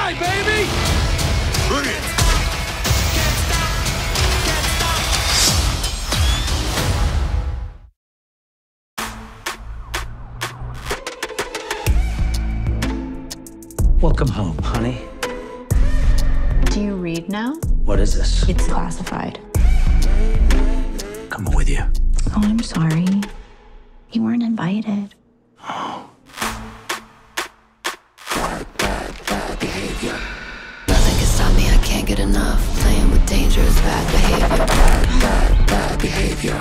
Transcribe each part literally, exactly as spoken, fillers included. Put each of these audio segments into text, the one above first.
slide, baby! Bring it! Welcome home, honey. Do you read now? What is this? It's classified. Coming with you. Oh, I'm sorry. You weren't invited. Oh. Bad, bad, bad behavior. Nothing can stop me, I can't get enough. Playing with danger is bad behavior. Bad, bad, bad behavior.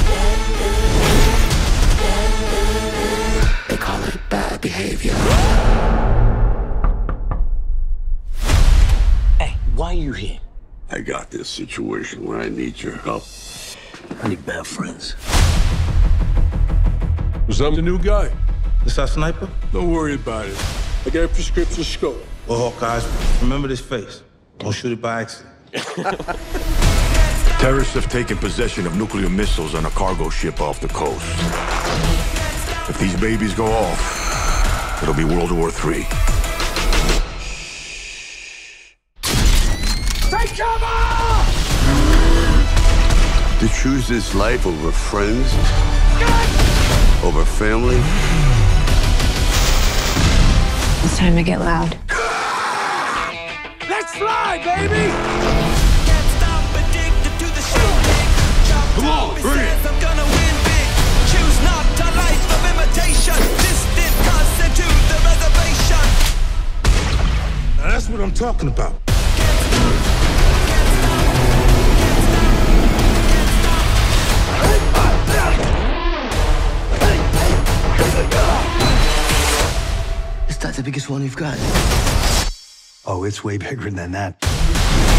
They call it bad behavior. Hey, why are you here? I got this situation where I need your help. I need bad friends. Was that the new guy? This our sniper? Don't worry about it. I got a prescription scope. Well, Hawkeyes, remember this face. Don't shoot it by accident. Terrorists have taken possession of nuclear missiles on a cargo ship off the coast. If these babies go off, it'll be World War Three. Take cover! To choose this life over friends, over family. It's time to get loud. Let's fly, baby! Come on, bring it! I'm gonna win big. Choose not a life of imitation. Distant cousin to the reservation. Now that's what I'm talking about. Is that the biggest one you've got? Oh, it's way bigger than that.